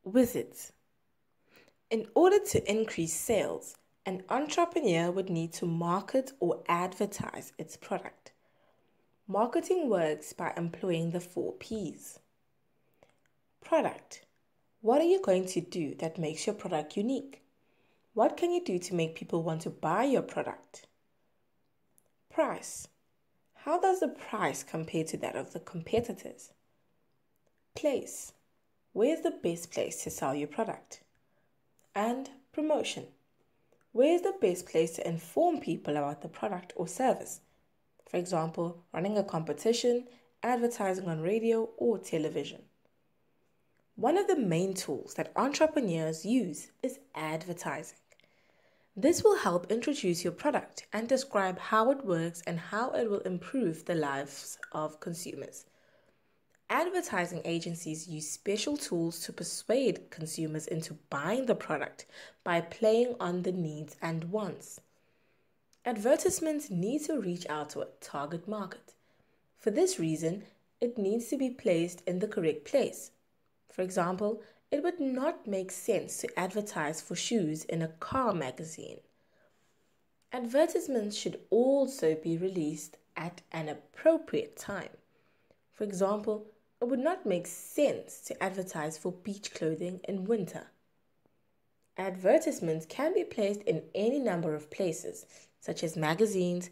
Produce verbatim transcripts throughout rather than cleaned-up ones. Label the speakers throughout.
Speaker 1: Wizards. In order to increase sales, an entrepreneur would need to market or advertise its product. Marketing works by employing the four P's. Product. What are you going to do that makes your product unique? What can you do to make people want to buy your product? Price. How does the price compare to that of the competitors? Place. Where is the best place to sell your product? And promotion. Where is the best place to inform people about the product or service? For example, running a competition, advertising on radio or television. One of the main tools that entrepreneurs use is advertising. This will help introduce your product and describe how it works and how it will improve the lives of consumers. Advertising agencies use special tools to persuade consumers into buying the product by playing on the needs and wants. Advertisements need to reach out to a target market. For this reason, it needs to be placed in the correct place. For example, it would not make sense to advertise for shoes in a car magazine. Advertisements should also be released at an appropriate time. For example, it would not make sense to advertise for beach clothing in winter. Advertisements can be placed in any number of places, such as magazines,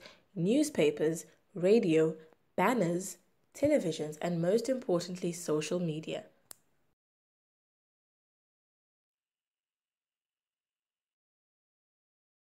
Speaker 1: newspapers, radio, banners, televisions, and most importantly, social media.